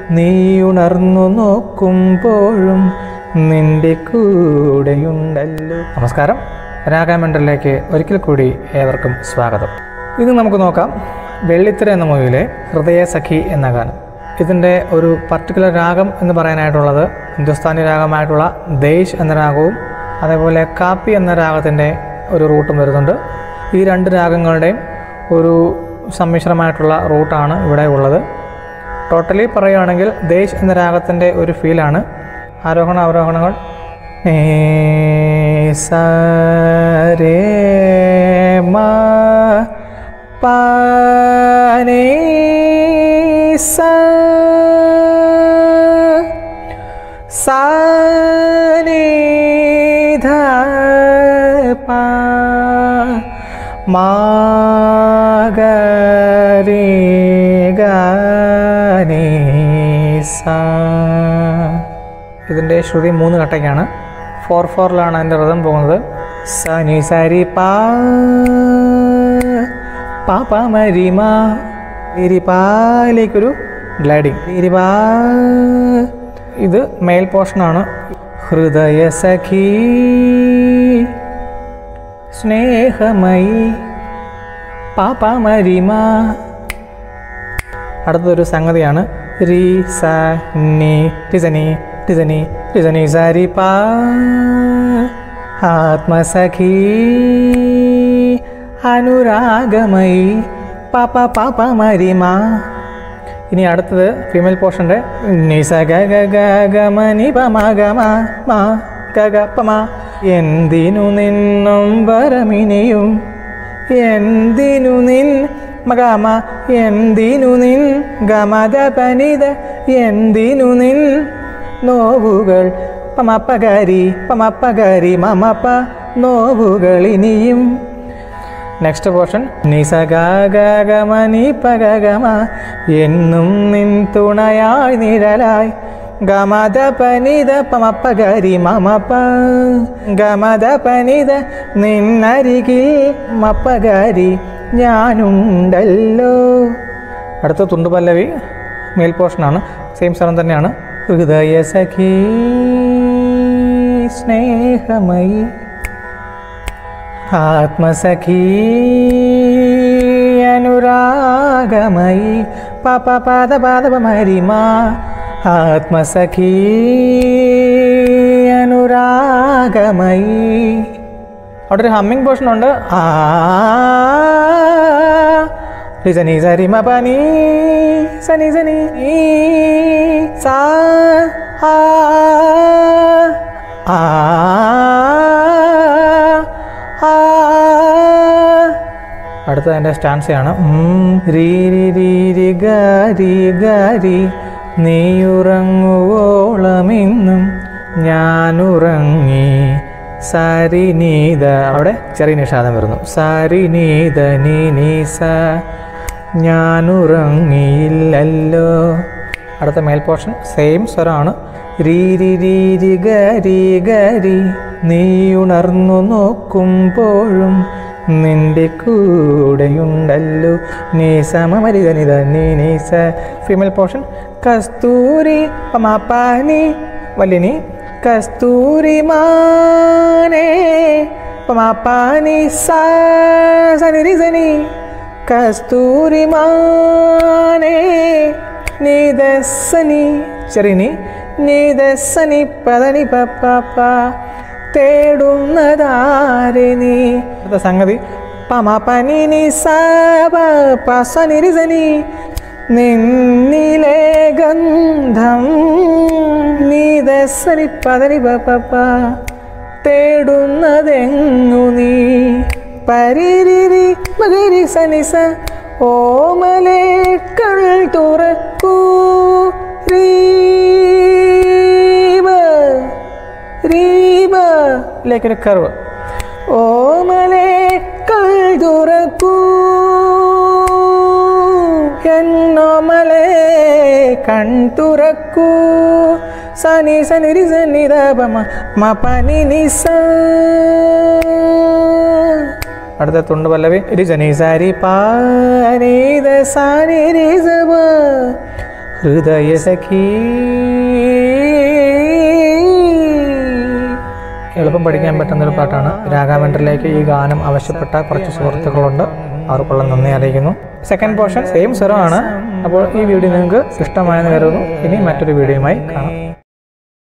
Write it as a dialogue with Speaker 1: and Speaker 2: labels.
Speaker 1: നീയുണർന്നു നോക്കുമ്പോഴും നിന്റെ കൂടെയുണ്ടല്ലോ. നമസ്കാരം, രാഗമെൻ്ററിലേക്ക് ഒരിക്കൽ കൂടി ഏവർക്കും സ്വാഗതം. ഇത് നമുക്ക് നോക്കാം വെള്ളിത്തിര എന്ന മൂവിയിലെ ഹൃദയസഖി എന്ന ഗാനം. ഇതിൻ്റെ ഒരു പർട്ടിക്കുലർ രാഗം എന്ന് പറയാനായിട്ടുള്ളത് ഹിന്ദുസ്ഥാനി രാഗമായിട്ടുള്ള ദേശ് എന്ന രാഗവും അതേപോലെ കാപ്പി എന്ന രാഗത്തിൻ്റെ ഒരു റൂട്ടും വരുന്നുണ്ട്. ഈ രണ്ട് രാഗങ്ങളുടെയും ഒരു സമ്മിശ്രമായിട്ടുള്ള റൂട്ടാണ് ഇവിടെ ഉള്ളത്. ടോട്ടലി പറയുകയാണെങ്കിൽ ദേശ് എന്ന രാഗത്തിൻ്റെ ഒരു ഫീലാണ്. ആരോഹണ അവരോഹണങ്ങൾ സ രേ മ പ നി സ സാ നി ധ പ മാ ഗ രി ഗ നി സ. ഇതിൻ്റെ ശ്രുതി 3 ഘട്ടയ്ക്കാണ്. 4/4-ലാണ് അതിൻ്റെ റിതം പോകുന്നത്. സ നി സ രി പാ പാ പ മ രി മ രി പായിലേക്കൊരു ഗ്ലൈഡിങ്. രി പാ. ഇത് മെയിൽ പോർഷനാണ്. ഹൃദയസഖി സ്നേഹമയി പാ പ മ രി മ. അടുത്തൊരു സംഗതിയാണ് രി സ നി രി സ നി രി സ നി രി സ നി സ രി പാ. ആത്മസഖി അനുരാഗമയി പാ പ പ പ മ രി മ. ഇനി അടുത്തത് ഫീമെയിൽ പോർഷൻ്റെ നി സ ഗ ഗ ഗ ഗ മ നി പ മ ഗ മ മ ഗ ഗ പ മ. എന്തിനു നിന്നും വരമിനിയും എന്തിനു നിൻ മഗമ എന്തിനു നിൻ ഗമദ പനിത എന്തിനു നിൻ നോവുകൾ പമപ്പഗരി പമപ്പഗരി മമപ്പ നോവുകൾ ഇനിയും. നെക്സ്റ്റ് പോർഷൻ നി സ ഗ ഗ ഗ മ നി പ ഗ ഗ മ എന്നും നിൻ തുണയായി നിഴലായി ഗമദ പനിത പമപ്പഗരി മമപ്പ ഗമദ പനിത നിന്നരികിൽ മപ്പഗരി ഞാനുണ്ടല്ലോ. അടുത്ത തുണ്ടുപല്ലവി മേൽ പോർഷനാണ്. സെയിം സ്ഥലം തന്നെയാണ്. ഹൃദയസഖി സ്നേഹമയി ആത്മസഖി അനുരാഗമയി പപ പാദ പാദ മ രി മ. ആത്മസഖി അനുരാഗമയി. അവിടെ ഒരു ഹമ്മിങ് പോർഷൻ ഉണ്ട്. ആ സനി സരി മ പ നി സനി സനി സാ ആ ആ ആ. അടുത്ത എൻ്റെ സ്റ്റാൻസയാണ്. രി രി രി രി ഗ രി ഗ രി നീയുറങ്ങുവോളമിന്നും ഞാനുറങ്ങി സാരി നീത. അവിടെ ചെറിയ നിഷാദം വരുന്നു. സാരി നീത നീ നീ സ ഞാനുറങ്ങിയില്ലല്ലോ. അടുത്ത മേൽ പോർഷൻ സെയിം സ്വരമാണ്. രി രി രി രി ഗ രി ഗ രി നീയുണർന്നു നോക്കുമ്പോഴും നിന്റെ കൂടെയുണ്ടല്ലോ. നീ സമമരിത നിത നീ നീ സ. ഫീമെയിൽ പോർഷൻ കസ്തൂരി പമാപ്പാനി വലിനി കസ്തൂരി മാനേ പമാപ്പാനി സാ സനി രി സനി കസ്തൂരി മാനേ നീദസനി ചെറിനി നീദസനി പദനി പപ്പ തേടുന്നതാരെ നീ. അടുത്ത സംഗതി പമ പനി നി സ പ സനി രി സനി നിന്നിലെ ഗന്ധം നീദസനി പദനി പപ്പ തേടുന്നതെങ്ങു നീ. പരിരി മകരി സനി സ ഓമലേ കൾ തുറക്കൂ റീബ റീബ ലേക്കൊരു കർവ്. ഓമലേ കൾ തുറക്കൂ എന്നോമലേ കൺ തുറക്കൂ സനി സനി രി സനി ര പ മ പനി നി സ. അടുത്ത തുണ്ട് പല്ലവി രി ജനി സാരി പാ നി ദ സാനി രി സ പ ഹൃദയ സഖി. എളുപ്പം പഠിക്കാൻ പറ്റുന്നൊരു പാട്ടാണ്. രാഗാമെൻഡറിലേക്ക് ഈ ഗാനം ആവശ്യപ്പെട്ട കുറച്ച് സുഹൃത്തുക്കളുണ്ട്, അവർക്കുള്ള നന്ദി അറിയിക്കുന്നു. സെക്കൻഡ് പോർഷൻ സെയിം സ്വരമാണ്. അപ്പോൾ ഈ വീഡിയോ നിങ്ങൾക്ക് ഇഷ്ടമായെന്ന് കരുതുന്നു. ഇനി മറ്റൊരു വീഡിയോയുമായി കാണാം.